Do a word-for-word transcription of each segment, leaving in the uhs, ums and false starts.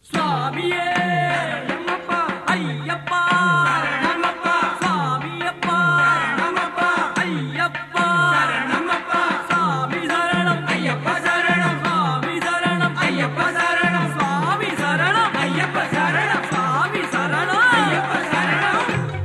స్వామియే శరణమప్ప అయ్యప్ప శరణమప్ప స్వామియప్ప శరణమప్ప అయ్యప్ప శరణమప్ప స్వామి శరణం అయ్యప్ప శరణం స్వామి శరణం అయ్యప్ప శరణం స్వామి శరణం అయ్యప్ప శరణం స్వామి శరణం అయ్యప్ప శరణం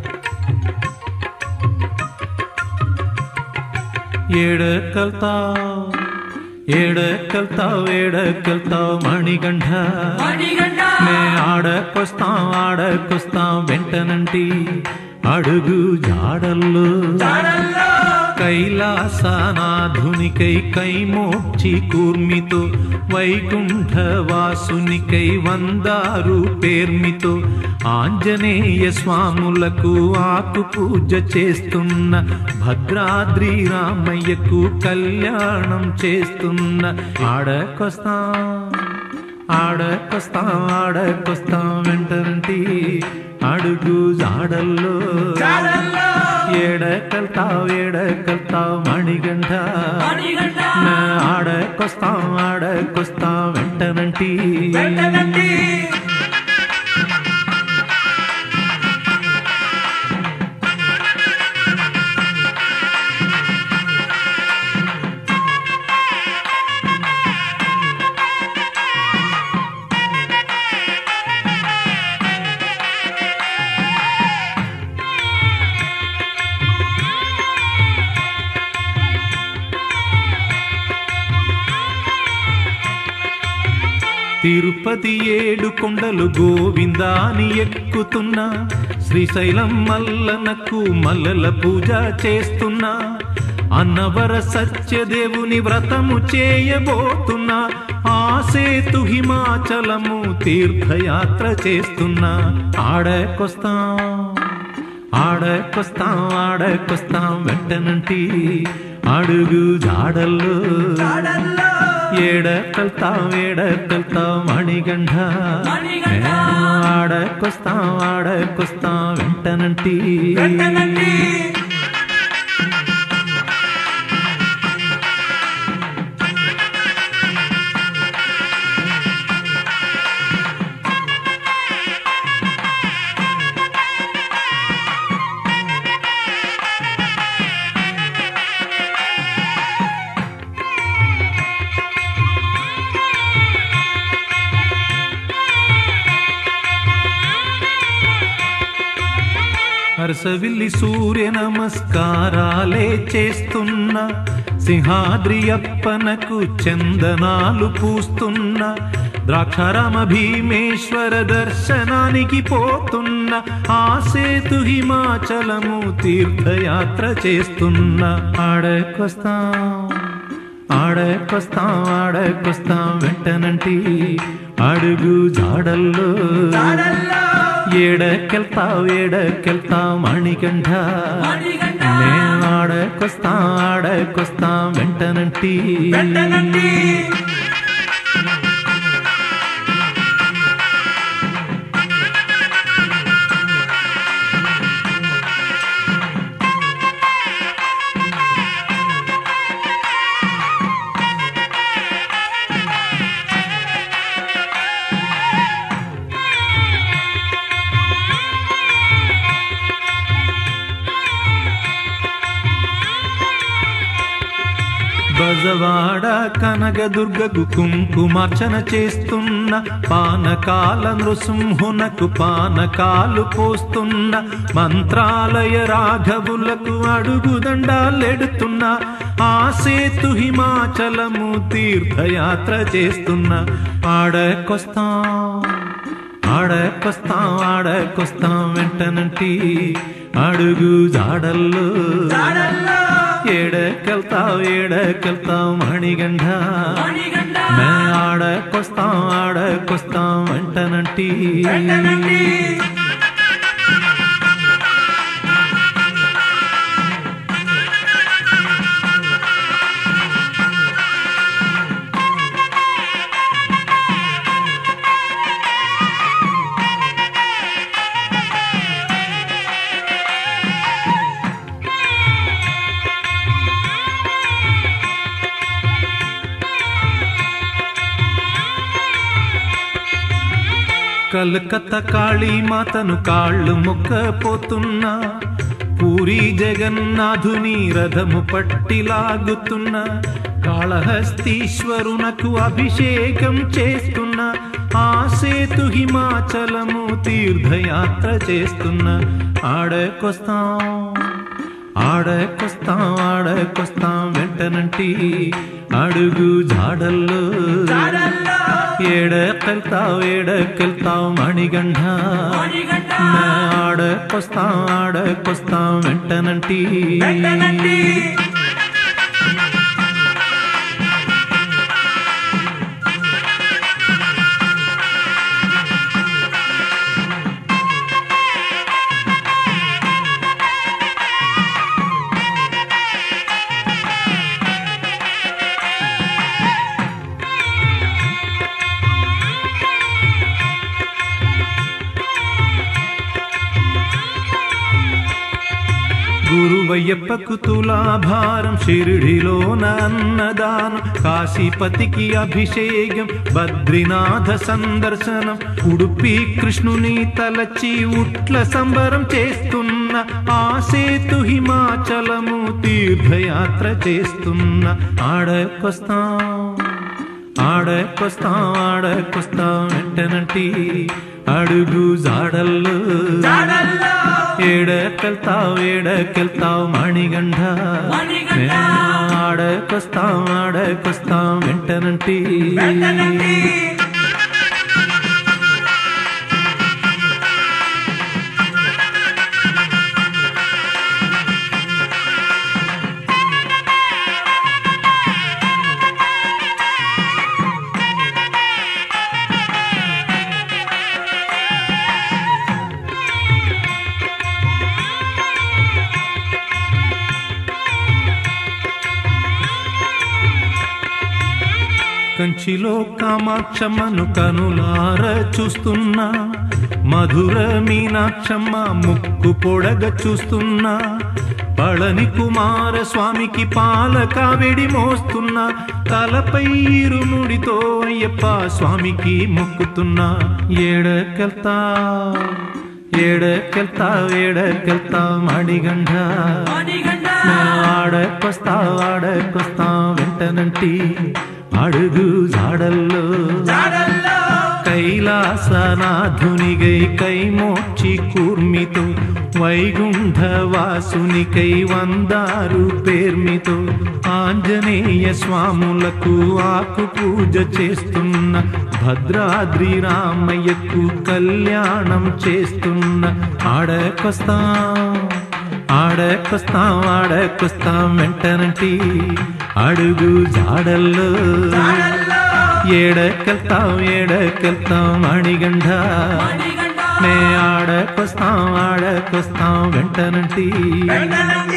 ఏడకల్తావ్ ఏడకల్తావ్ ఏడకల్తావ్ మణికంఠ నే ఆడకొస్తాం ఆడకొస్తాం వెంటనంటి అడుగు జాడల్లో కైలాసనాధునికై కైమోక్షి కూర్మితో వైకుంఠవాసునికై వందారు పేర్మితో ఆంజనేయ స్వాములకు ఆకు పూజ చేస్తున్న భద్రాద్రి రామయ్యకు కళ్యాణం చేస్తున్న ఆడకొస్తాం ఆడకొస్తాం ఆడకొస్తాం వెంటనంటి అడుగు జాడల్లో ఏడకల్తావ్ ఏడకల్తావ్ మణికంఠ నా ఆడకొస్తాం ఆడకొస్తాం వెంటనంటి తిరుపతి ఏడు కొండలు గోవిందాని ఎక్కుతున్నా శ్రీశైలం మల్లనకు మల్లల పూజ చేస్తున్నా అన్నవర సత్యదేవుని వ్రతము చేయబోతున్నా ఆ సేతు హిమాచలము తీర్థయాత్ర చేస్తున్నా ఆడకొస్తాం ఆడకొస్తాం ఆడకొస్తాం వెంటనంటి అడుగు జాడల్లో ఏడకల్తాం ఏడకల్తాం మణికంఠ ఆడకొస్తాం ఆడకొస్తాం వెంటనంటి హర్షవిల్లి సూర్య నమస్కారాలే చేస్తున్నా సింహాద్రి అప్పనకు చందనాలు పూస్తున్నా ద్రాక్షారామ భీమేశ్వర దర్శనానికి పోతున్నా ఆ సేతు హిమాచలము తీర్థయాత్ర చేస్తున్నా ఆడకొస్తాం ఆడకొస్తాం ఆడకొస్తాం వెంటనంటి అడుగు జాడల్లో ఏడకెళ్తావ్ ఏడకెళ్తావ్ మణికంఠ నే ఆడకొస్తాం ఆడకొస్తాం వెంటనంటి బజవాడ కనకదుర్గకు కుంకుమార్చన చేస్తున్న పానకాల నృసింహునకు పానకాలు పోస్తున్న మంత్రాలయ రాఘవులకు అడుగుదండాలెడుతున్న ఆ సేతు హిమాచలము తీర్థయాత్ర చేస్తున్న ఆడకొస్తాం ఆడకొస్తాం ఆడకొస్తాం వెంటనంటి అడుగు జాడల్లో ఏడకెళ్తావ్ ఏడకెళ్తావ్ మణికంఠ మే ఆడకొస్తాం ఆడకొస్తాం వెంటనంటి కలకత్తా కాళీ మాతను కాళ్ళు మొక్కపోతున్నా, పూరి జగన్నాథుని రథము పట్టి లాగుతున్నా, కాళహస్తీశ్వరునకు అభిషేకం చేస్తున్నా, ఆ సేతు హిమాచలము తీర్థయాత్ర చేస్తున్నా. ఆడకొస్తాం ఆడకొస్తాం ఆడకొస్తాం వెంటనంటి అడుగు జాడల్లో, ఏడకెళ్తావు ఏడకెళ్తావు మణిగండ, ఆడకొస్తాం ఆడకొస్తాం వెంటనంటి. గురువయ్యప్పకు తులాభారం, షిరిడిలోన అన్నదానం, కాశీపతికి అభిషేకం, బద్రీనాథ సందర్శనం, ఉడుపి కృష్ణుని తలచి ఉట్ల సంబరం చేస్తున్న, ఆ సేతు హిమాచలము తీర్థయాత్ర చేస్తున్న. ఆడకొస్తాం ఆడకొస్తాం ఆడకొస్తాం వెంటనంటి అడుగు జాడల్లో, ఏడకెళ్తావు ఏడకెళ్తావు మణిగండ, ఆడకొస్తాం ఆడకొస్తాం వెంటనంటి. కంచిలో కామాక్షమ్మను కనులార చూస్తున్నా, మధుర మీనాక్షమ్మ ముక్కు పొడగ చూస్తున్నా, పళని కుమార స్వామికి పాల కావేడి మోస్తున్నా, తలపై ఇరుముడితో అయ్యప్ప స్వామికి మొక్కుతున్నా. ఏడకెళ్తా ఏడకెళ్తావు ఏడకెళ్తావు మణిగండ, ఆడకొస్తావు ఆడకొస్తావు వెంటనంటి అడుగు జాడల్లో, కైలాసనాథునిగై కైమోక్షి కూర్మితో, వైగుంఠవాసునికై వందారు పేర్మితో, ఆంజనేయ స్వాములకు ఆకు పూజ చేస్తున్న, భద్రాద్రి రామయ్యకు కళ్యాణం చేస్తున్న. ఆడకొస్తాం ఆడకొస్తాం ఆడకొస్తాం వెంటనంటి అడుగు జాడల్లో, ఏడకెళ్తాం ఏడకెళ్తాం మణిగండ, నే ఆడకొస్తాం ఆడకొస్తాం వెంటనంటి.